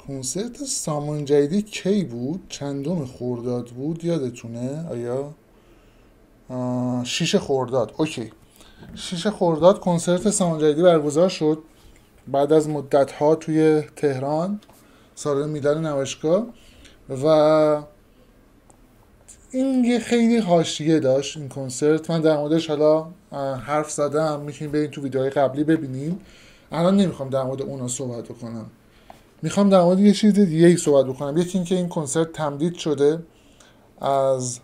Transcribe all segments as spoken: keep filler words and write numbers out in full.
کنسرت سامان جدیدی کی بود؟ چندم خرداد بود یادتونه؟ آیا شیش خرداد. اوکی، شیش خرداد کنسرت سامان جدیدی برگزار شد بعد از مدت ها توی تهران، سالن میلاد نمایشگاه. و این یه خیلی حاشیه داشت این کنسرت. من در موردش حالا حرف زدم، میتونید برید تو ویدیوهای قبلی ببینیم. الان نمیخوام در مورد اونا صحبت بکنم، میخوام در مورد یه چیز دیگه صحبت بکنم. یکی این که این کنسرت تمدید شده از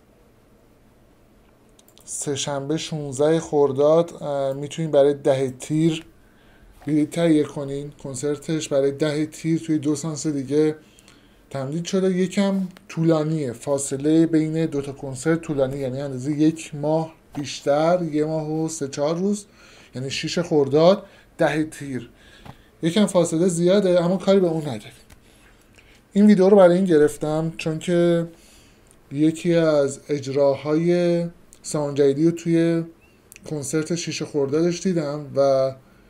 سه‌شنبه شانزده خرداد. میتونین برای ده تیر بلیط تهیه کنین. کنسرتش برای ده تیر توی دو سانس دیگه تمدید شده. یکم طولانیه، فاصله بین دوتا کنسرت طولانی، یعنی اندازه یک ماه بیشتر، یه ماه و سه چهار روز، یعنی شیش خرداد ده تیر. یکم فاصله زیاده اما کاری به اون نداریم. این ویدیو رو برای این گرفتم چون که یکی از اجراهای سامان جدیدی رو توی کنسرت شیش خردادش دیدم و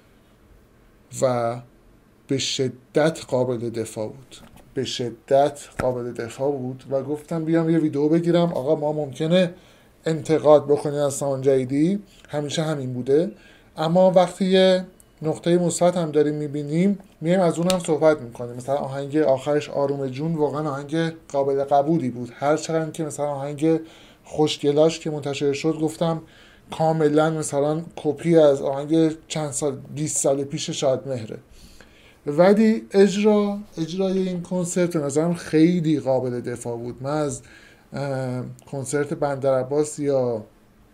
و به شدت قابل دفاع بود، به شدت قابل دفاع بود و گفتم بیام یه ویدیو بگیرم. آقا ما ممکنه انتقاد بکنیم از سامان جدیدی، همیشه همین بوده، اما وقتی یه نقطه مثبت هم داریم میبینیم میایم از اون هم صحبت میکنیم. مثلا آهنگ آخرش آروم جون واقعا آهنگ قابل قبولی بود، هر چقدر که مثلا آهنگ خوشگلاش که منتشر شد گفتم کاملا مثلا کپی از آهنگ چند سال بیست سال پیش شادمهره. ولی اجرا اجرای این کنسرت به نظرم خیلی قابل دفاع بود. من از کنسرت بندرعباس یا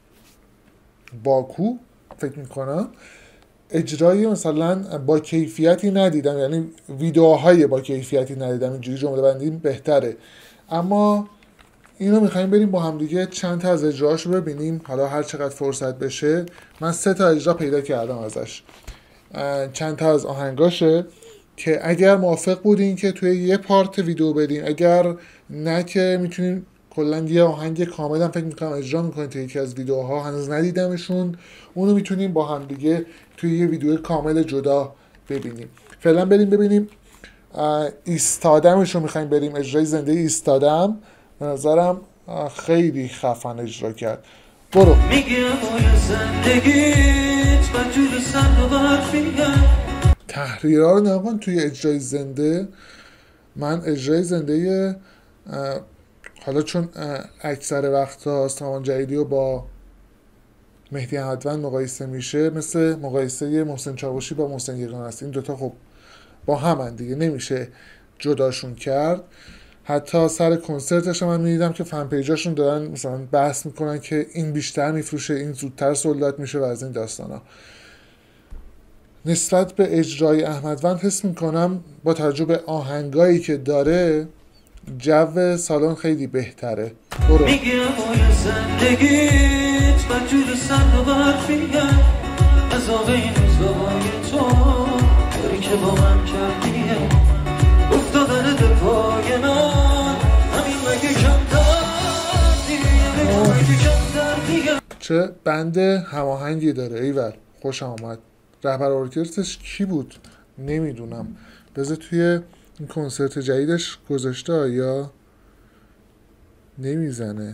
باکو فکر میکنم اجرای مثلا با کیفیتی ندیدم، یعنی ویدیوهای با کیفیتی ندیدم، اینجوری جمله بندی بهتره. اما اینو میخوایم بریم با هم دیگه چند تا از اجراهاشو ببینیم، حالا هر چقدر فرصت بشه. من سه تا اجرا پیدا کردم ازش، چند تا از آهنگاشه که اگر موافق بودین که توی یه پارت ویدیو بدین، اگر نه که میتونین کلا یه آهنگ کامل هم فکر میکنم اجرا میکنین توی یکی از ویدیوها، هنوز ندیدمشون، اونو میتونیم با هم دیگه توی یه ویدیو کامل جدا ببینیم. فعلا بریم ببینیم ایستادمش رو میخوایم بریم، اجرای زنده ایستادم به نظرم خیلی خفن اجرا کرد. برو. تحریرها رو نگاه کن توی اجرای زنده. من اجرای زنده حالا چون اکثر وقتا سامان جدیدی رو با مهدی احمدوند مقایسه میشه، مثل مقایسه محسن چاوشی با محسن یگانه است. این دوتا خب با همن دیگه، نمیشه جداشون کرد. حتی سر کنسرتش من میدیدم که فن پیجاشون دارن مثلا بحث میکنن که این بیشتر میفروشه، این زودتر سولدات میشه و از این داستانا. نسبت به اجرای احمدوند حس میکنم با توجه به آهنگایی که داره جو سالن خیلی بهتره. برو. چه بند هماهنگی داره، ایول خوش آمد. رهبر ارکسترش کی بود نمیدونم، بذار توی این کنسرت جدیدش گذاشته یا نمیزنه.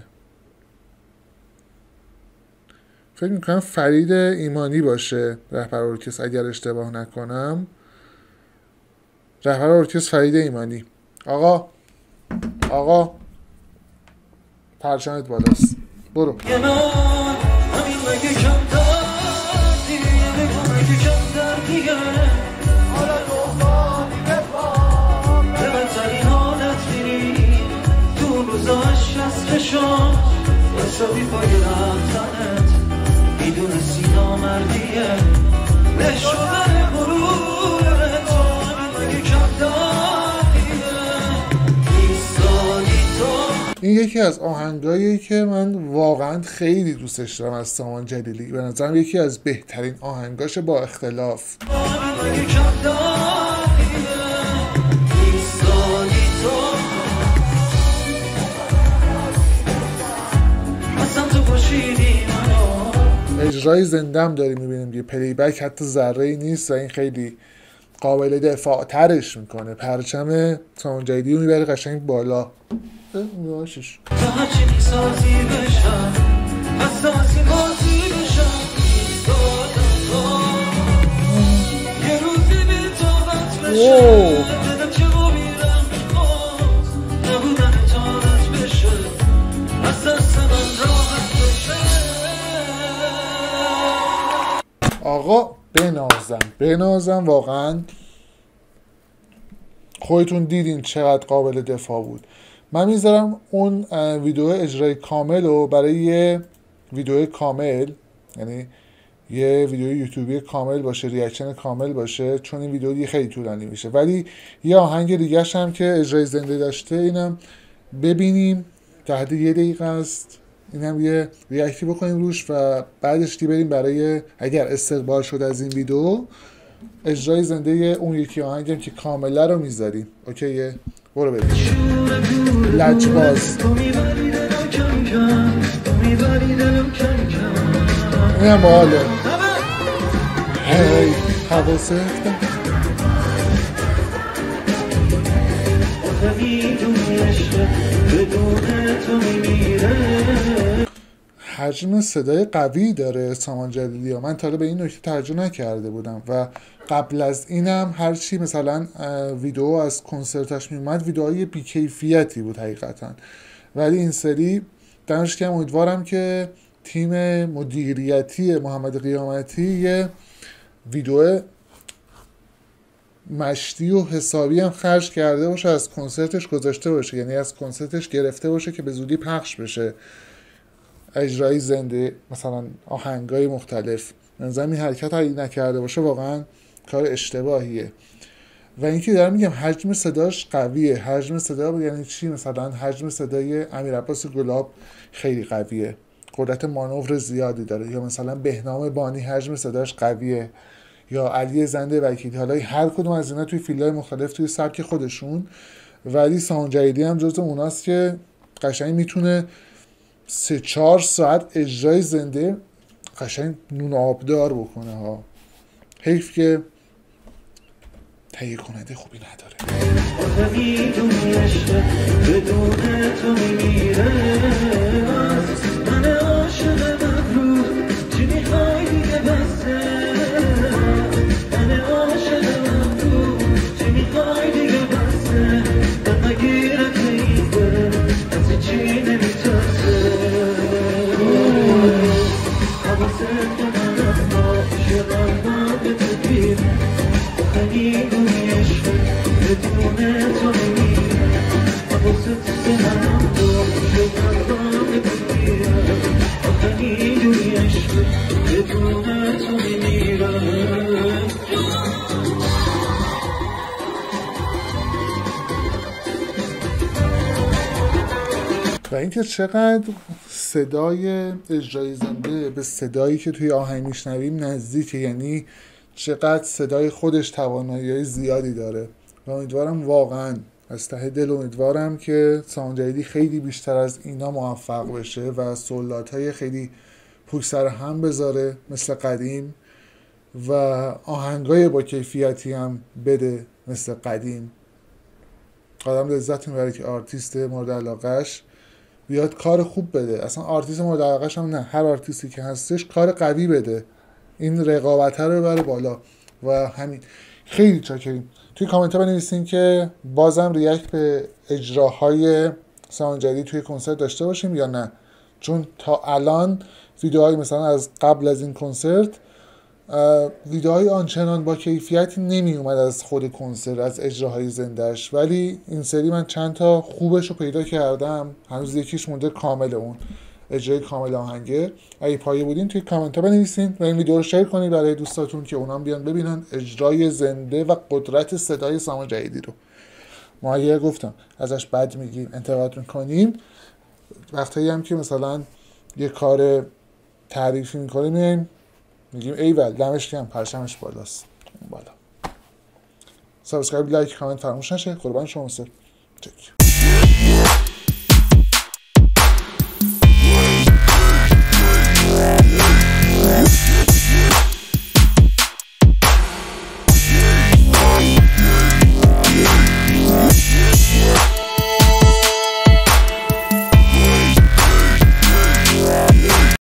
فکر میکنم فرید ایمانی باشه رهبر ارکستر اگر اشتباه نکنم. رهبر ارکستر فرید ایمانی. آقا آقا پرچمت بالاست، برو. این یکی از آهنگایی که من واقعا خیلی دوستش دارم از سامان جلیلی. به نظرم یکی از بهترین آهنگاش با اختلاف. اجرای زنده هم داریم میبینیم دیگه، پلی بک حتی ذره ای نیست و این خیلی قابل دفاع ترش میکنه، پرچم سامان جدیدی رو میبره قشنگ بالا. میباشش آقا بنازم بنازم واقعا خودتون دیدین چقدر قابل دفاع بود. من میذارم اون ویدیو اجرای کامل رو برای یه ویدیو کامل، یعنی یه ویدیو یوتیوبی کامل باشه، ریاکشن کامل باشه، چون این ویدیو دیگه خیلی طولانی میشه. ولی یه آهنگ دیگه هم که اجرای زنده داشته اینم ببینیم، تحت یه دقیقه است، اینم یه ریاکتی بکنیم روش و بعدش دی بریم برای اگر استقبال شد از این ویدیو اجرای زنده اون یکی آهنگم که کامله رو میذاریم. اوکیه؟ برو بریم. لجباز اینم باحاله. هی حواست حجم صدای قوی داره سامان جدیدی ها. من تا به این نکته توجه نکرده بودم و قبل از اینم هرچی مثلا ویدیو از کنسرتش میومد ویدیوهای بیکیفیتی بود حقیقتا، ولی این سری دمش گرم. امیدوارم که تیم مدیریتی محمد قیامتی یه ویدیو مشتی و حسابی هم خرج کرده باشه، از کنسرتش گذاشته باشه، یعنی از کنسرتش گرفته باشه که به زودی پخش بشه اجرای زنده، مثلا آهنگای مختلف. نظرم این حرکت هایی نکرده باشه واقعا کار اشتباهیه. و اینکه دارم میگم حجم صداش قویه. حجم صدا یعنی چی؟ مثلا حجم صدای امیرعباس گلاب خیلی قویه، قدرت مانور زیادی داره. یا مثلا بهنام بانی حجم صداش قویه، یا علی زنده وکیلی. حالا هر کدوم از اینا توی فیلم‌های مختلف توی سبک خودشون، ولی سامان جدیدی هم جزو اوناست که قشنگ میتونه سه چهار ساعت اجرای زنده قشنگ نون آبدار بکنه ها. حیف که تهیه کننده خوبی نداره. و اینکه چقدر صدای اجرای زنده به صدایی که توی آهنگ میشنویم نزدیکه، یعنی چقدر صدای خودش توانایی زیادی داره. و امیدوارم واقعا از ته دل امیدوارم که سامان جدیدی خیلی بیشتر از اینا موفق بشه و سولاتای خیلی پشت سر هم بذاره مثل قدیم و آهنگای با کیفیتی هم بده مثل قدیم. آدم لذت میبره که آرتیست مورد علاقهش بیاد کار خوب بده. اصلا آرتیست مورد علاقهش هم نه، هر آرتیستی که هستش کار قوی بده، این رقابت رو ببره بالا. و همین. خیلی چاکریم. توی کامنت ها بنویسین که بازم ریاکت به اجراهای سامان جدیدی توی کنسرت داشته باشیم یا نه، چون تا الان ویدیوهای مثلا از قبل از این کنسرت ویدیوهای آنچنان با کیفیتی نمی اومد از خود کنسرت، از اجراهای زندهش، ولی این سری من چند تا خوبش رو پیدا کردم. هنوز یکیش مونده کامل، اون اجرای کامل آهنگه. اگه پایه بودین توی کامنت ها بنویسین و این ویدیو رو شیر کنید برای دوستاتون که اونام بیان ببینن اجرای زنده و قدرت صدای سامان جدیدی رو. ما اگه گفتم ازش بد میگیم، انتقاد میکنیم، وقتی هم که مثلا یه کار تعریفی میکنیم میگیم میگیم ایول دمش گرم، پرچمش بالاست بالا. سابسکرایب، لایک، کامنت فراموش نشه. قربان شما سر. چک.